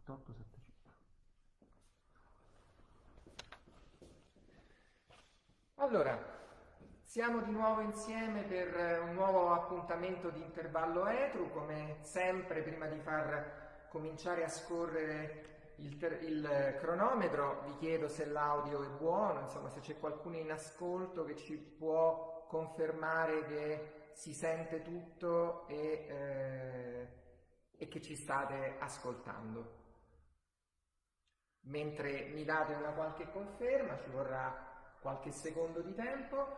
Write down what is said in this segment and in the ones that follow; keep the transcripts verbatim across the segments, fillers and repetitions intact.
settantotto settecento. Allora, siamo di nuovo insieme per un nuovo appuntamento di intervallo etru. Come sempre, prima di far cominciare a scorrere il, il cronometro, vi chiedo se l'audio è buono, insomma se c'è qualcuno in ascolto che ci può confermare che si sente tutto e, eh, e che ci state ascoltando. Mentre mi date una qualche conferma, ci vorrà qualche secondo di tempo,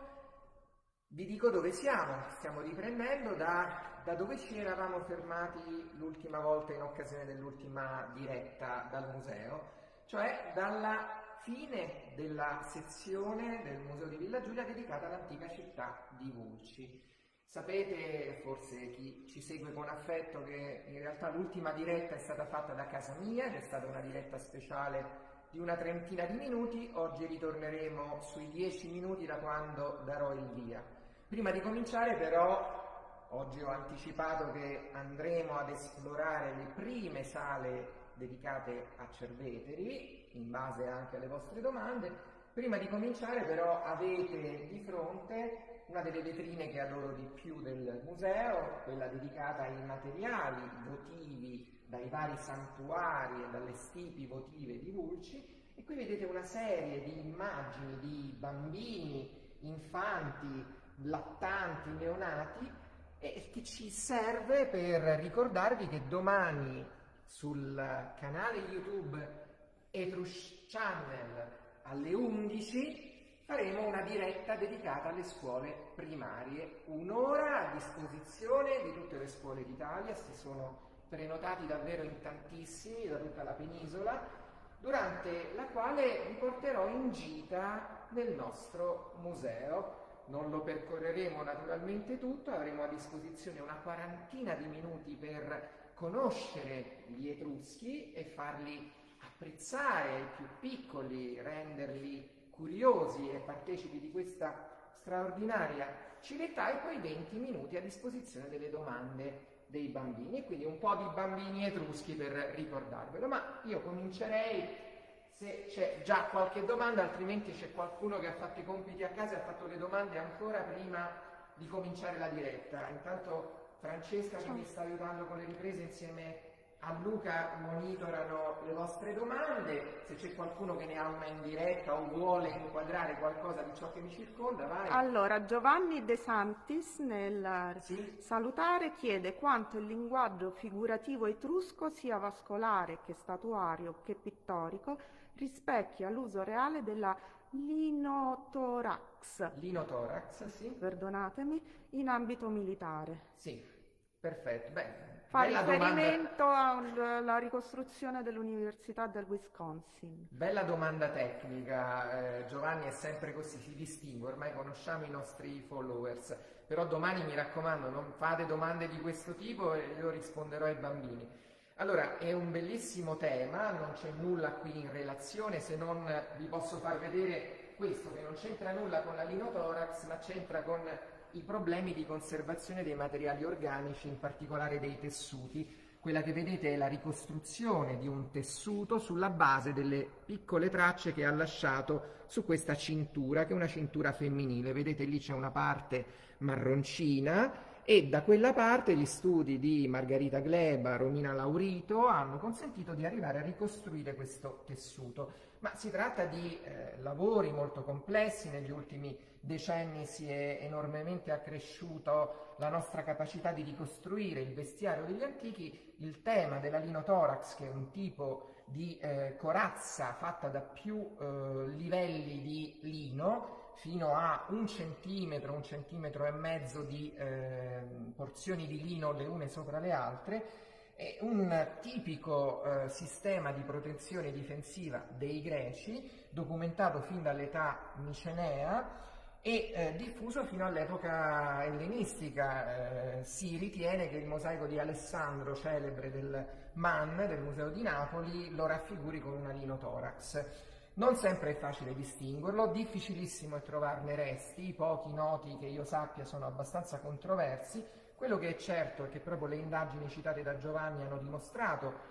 vi dico dove siamo. Stiamo riprendendo da, da dove ci eravamo fermati l'ultima volta in occasione dell'ultima diretta dal museo, cioè dalla fine della sezione del Museo di Villa Giulia dedicata all'antica città di Vulci. Sapete, forse chi ci segue con affetto, che in realtà l'ultima diretta è stata fatta da casa mia, ed è stata una diretta speciale di una trentina di minuti. Oggi ritorneremo sui dieci minuti da quando darò il via. Prima di cominciare però, oggi ho anticipato che andremo ad esplorare le prime sale dedicate a Cerveteri, in base anche alle vostre domande. Prima di cominciare però avete di fronte una delle vetrine che adoro di più del museo, quella dedicata ai materiali votivi dai vari santuari e dalle stipi votive di Vulci, e qui vedete una serie di immagini di bambini, infanti, lattanti, neonati, e che ci serve per ricordarvi che domani sul canale YouTube Etrush Channel alle undici faremo una diretta dedicata alle scuole primarie, un'ora a disposizione di tutte le scuole d'Italia, si sono prenotati davvero in tantissimi da tutta la penisola, durante la quale vi porterò in gita nel nostro museo. Non lo percorreremo naturalmente tutto, avremo a disposizione una quarantina di minuti per conoscere gli Etruschi e farli apprezzare ai più piccoli, renderli curiosi e partecipi di questa straordinaria civiltà, e poi venti minuti a disposizione delle domande dei bambini, e quindi un po' di bambini etruschi per ricordarvelo. Ma io comincerei, se c'è già qualche domanda, altrimenti c'è qualcuno che ha fatto i compiti a casa e ha fatto le domande ancora prima di cominciare la diretta. Intanto Francesca, che mi sta aiutando con le riprese, insieme a Luca monitorano le vostre domande. Se c'è qualcuno che ne ha una in diretta o vuole inquadrare qualcosa di ciò che mi circonda, vai. Allora, Giovanni De Santis nel Sì? salutare chiede quanto il linguaggio figurativo etrusco, sia vascolare che statuario che pittorico, rispecchia l'uso reale della linotorax, Linotorax, sì. Perdonatemi, in ambito militare. Sì, perfetto. Beh, Fa bella riferimento domanda... alla ricostruzione dell'Università del Wisconsin. Bella domanda tecnica, eh, Giovanni è sempre così, si distingue, ormai conosciamo i nostri followers, però domani mi raccomando non fate domande di questo tipo e io risponderò ai bambini. Allora, è un bellissimo tema, non c'è nulla qui in relazione, se non vi posso far vedere questo, che non c'entra nulla con la linotorax, ma c'entra con i problemi di conservazione dei materiali organici, in particolare dei tessuti. Quella che vedete è la ricostruzione di un tessuto sulla base delle piccole tracce che ha lasciato su questa cintura, che è una cintura femminile. Vedete lì c'è una parte marroncina, e da quella parte gli studi di Margherita Gleba, Romina Laurito hanno consentito di arrivare a ricostruire questo tessuto. Ma si tratta di eh, lavori molto complessi. Negli ultimi decenni si è enormemente accresciuta la nostra capacità di ricostruire il vestiario degli antichi. Il tema della linotorax, che è un tipo di eh, corazza fatta da più eh, livelli di lino, fino a un centimetro, un centimetro e mezzo di eh, porzioni di lino le une sopra le altre, è un tipico eh, sistema di protezione difensiva dei Greci, documentato fin dall'età micenea e eh, diffuso fino all'epoca ellenistica. Eh, si ritiene che il mosaico di Alessandro, celebre del M A N, del Museo di Napoli, lo raffiguri con una linotorax. Non sempre è facile distinguerlo, difficilissimo è trovarne resti, i pochi noti che io sappia sono abbastanza controversi. Quello che è certo è che proprio le indagini citate da Giovanni hanno dimostrato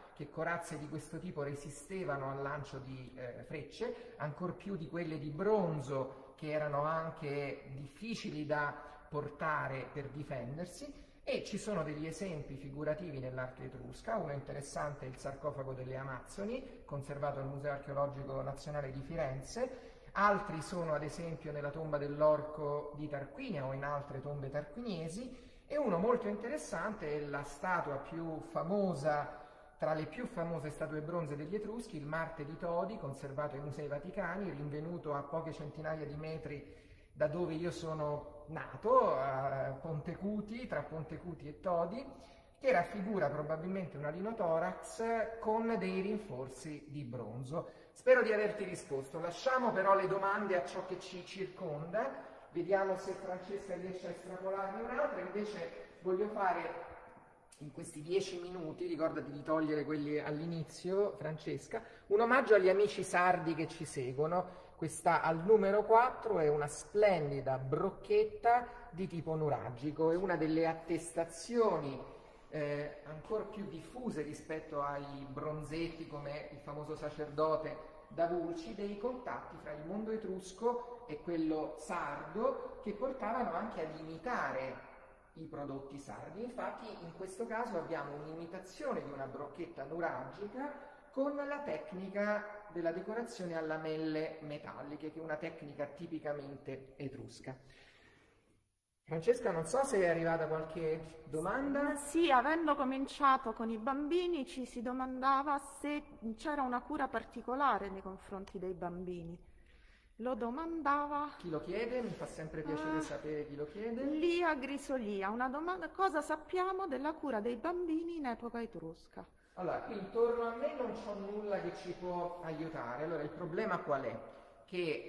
che corazze di questo tipo resistevano al lancio di eh, frecce, ancor più di quelle di bronzo, che erano anche difficili da portare per difendersi. E ci sono degli esempi figurativi nell'arte etrusca. Uno interessante è il sarcofago delle Amazzoni, conservato al Museo Archeologico Nazionale di Firenze. Altri sono ad esempio nella tomba dell'Orco di Tarquinia o in altre tombe tarquiniesi. E uno molto interessante è la statua più famosa, tra le più famose statue bronze degli Etruschi, il Marte di Todi, conservato ai Musei Vaticani, rinvenuto a poche centinaia di metri da dove io sono nato, a Pontecuti, tra Pontecuti e Todi, che raffigura probabilmente un alinotorax con dei rinforzi di bronzo. Spero di averti risposto. Lasciamo però le domande a ciò che ci circonda. Vediamo se Francesca riesce a estrapolarne un'altra. Invece voglio fare in questi dieci minuti, ricordati di togliere quelli all'inizio, Francesca, un omaggio agli amici sardi che ci seguono. Questa al numero quattro è una splendida brocchetta di tipo nuragico, è una delle attestazioni eh, ancora più diffuse rispetto ai bronzetti come il famoso sacerdote da Vulci, dei contatti fra il mondo etrusco e quello sardo, che portavano anche ad imitare i prodotti sardi. Infatti in questo caso abbiamo un'imitazione di una brocchetta nuragica con la tecnica della decorazione a lamelle metalliche, che è una tecnica tipicamente etrusca. Francesca, non so se è arrivata qualche domanda. Sì, avendo cominciato con i bambini ci si domandava se c'era una cura particolare nei confronti dei bambini. Lo domandava... Chi lo chiede? Mi fa sempre piacere uh, sapere chi lo chiede. Lia Grisolia, una domanda: cosa sappiamo della cura dei bambini in epoca etrusca? Allora, qui intorno a me non c'è nulla che ci può aiutare. Allora, il problema qual è? Che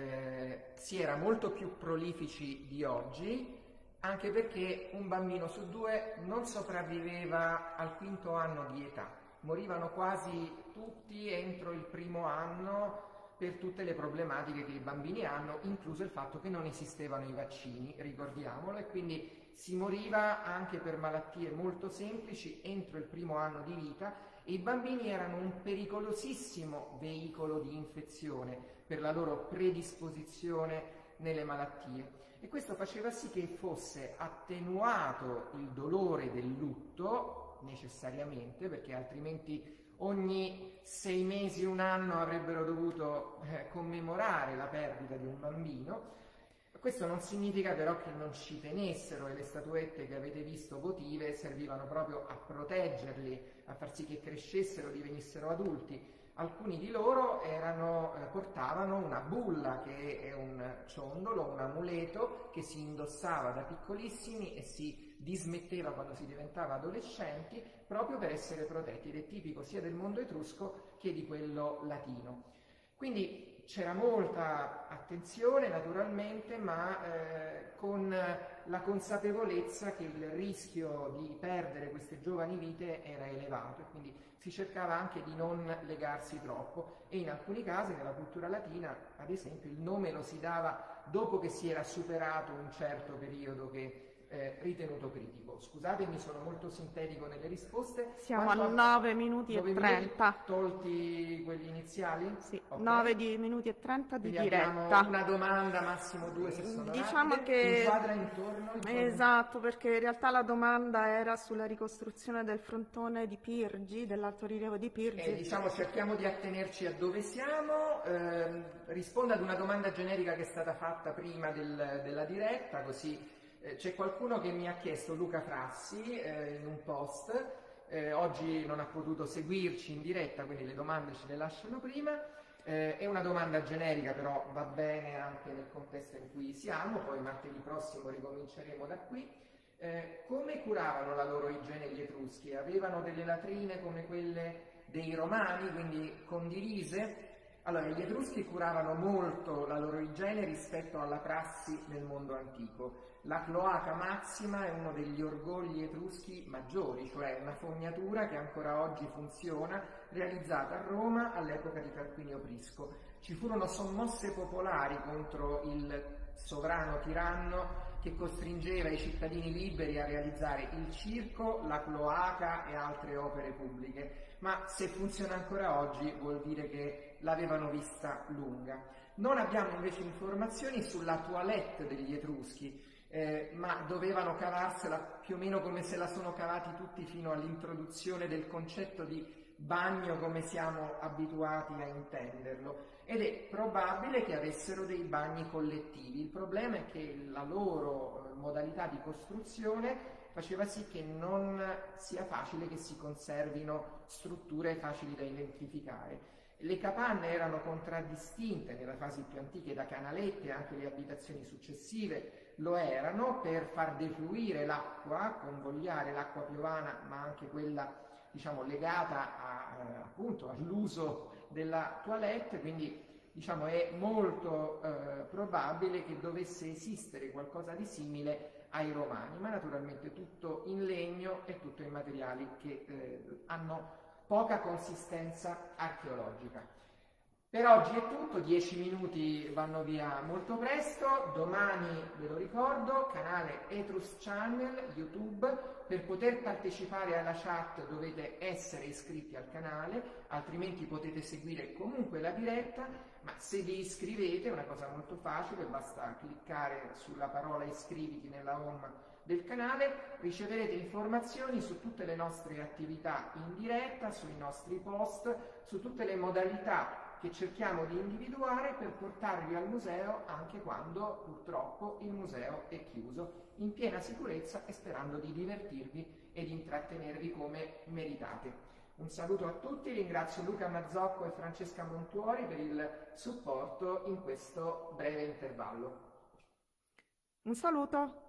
eh, si era molto più prolifici di oggi, anche perché un bambino su due non sopravviveva al quinto anno di età. Morivano quasi tutti entro il primo anno per tutte le problematiche che i bambini hanno, incluso il fatto che non esistevano i vaccini, ricordiamolo, e quindi si moriva anche per malattie molto semplici entro il primo anno di vita, e i bambini erano un pericolosissimo veicolo di infezione per la loro predisposizione nelle malattie. E questo faceva sì che fosse attenuato il dolore del lutto, necessariamente, perché altrimenti ogni sei mesi, un anno avrebbero dovuto eh, commemorare la perdita di un bambino. Questo non significa però che non ci tenessero, e le statuette che avete visto votive servivano proprio a proteggerli, a far sì che crescessero, divenissero adulti. Alcuni di loro erano, eh, portavano una bulla, che è un ciondolo, un amuleto che si indossava da piccolissimi e si dismetteva quando si diventava adolescenti, proprio per essere protetti, ed è tipico sia del mondo etrusco che di quello latino. Quindi c'era molta attenzione naturalmente, ma eh, con la consapevolezza che il rischio di perdere queste giovani vite era elevato, e quindi si cercava anche di non legarsi troppo, e in alcuni casi nella cultura latina, ad esempio, il nome lo si dava dopo che si era superato un certo periodo che Eh, ritenuto critico. Scusatemi, sono molto sintetico nelle risposte. Siamo Quanto a nove minuti e trenta. Tolti quelli iniziali? Sì, okay. nove minuti e trenta di Quindi diretta. Una domanda, massimo due se sono diciamo rapide. che Inquadra intorno, intorno. Esatto, perché in realtà la domanda era sulla ricostruzione del frontone di Pirgi, dell'alto rilievo di Pirgi. Eh, diciamo, cerchiamo di attenerci a dove siamo. Eh, rispondo ad una domanda generica che è stata fatta prima del, della diretta, così. C'è qualcuno che mi ha chiesto, Luca Frassi, eh, in un post, eh, oggi non ha potuto seguirci in diretta, quindi le domande ce le lasciano prima, eh, è una domanda generica, però va bene anche nel contesto in cui siamo, poi martedì prossimo ricominceremo da qui. Eh, come curavano la loro igiene gli Etruschi? Avevano delle latrine come quelle dei Romani, quindi condivise? Allora, gli Etruschi curavano molto la loro igiene rispetto alla prassi nel mondo antico. La cloaca maxima è uno degli orgogli etruschi maggiori, cioè una fognatura che ancora oggi funziona, realizzata a Roma all'epoca di Tarquinio Prisco. Ci furono sommosse popolari contro il sovrano tiranno che costringeva i cittadini liberi a realizzare il circo, la cloaca e altre opere pubbliche, ma se funziona ancora oggi vuol dire che l'avevano vista lunga. Non abbiamo invece informazioni sulla toilette degli Etruschi, eh, ma dovevano cavarsela più o meno come se la sono cavati tutti fino all'introduzione del concetto di bagno come siamo abituati a intenderlo, ed è probabile che avessero dei bagni collettivi. Il problema è che la loro modalità di costruzione faceva sì che non sia facile che si conservino strutture facili da identificare. Le capanne erano contraddistinte nella fase più antiche da canalette, anche le abitazioni successive lo erano, per far defluire l'acqua, convogliare l'acqua piovana, ma anche quella, diciamo, legata a, eh, appunto all'uso della toilette, quindi diciamo, è molto eh, probabile che dovesse esistere qualcosa di simile ai Romani, ma naturalmente tutto in legno e tutto in materiali che eh, hanno poca consistenza archeologica. Per oggi è tutto, dieci minuti vanno via molto presto. Domani, ve lo ricordo, canale Etrus Channel, YouTube. Per poter partecipare alla chat dovete essere iscritti al canale, altrimenti potete seguire comunque la diretta, ma se vi iscrivete è una cosa molto facile, basta cliccare sulla parola iscriviti nella home del canale, riceverete informazioni su tutte le nostre attività in diretta, sui nostri post, su tutte le modalità che cerchiamo di individuare per portarvi al museo anche quando purtroppo il museo è chiuso, in piena sicurezza e sperando di divertirvi e di intrattenervi come meritate. Un saluto a tutti, ringrazio Luca Mazzocco e Francesca Montuori per il supporto in questo breve intervallo. Un saluto.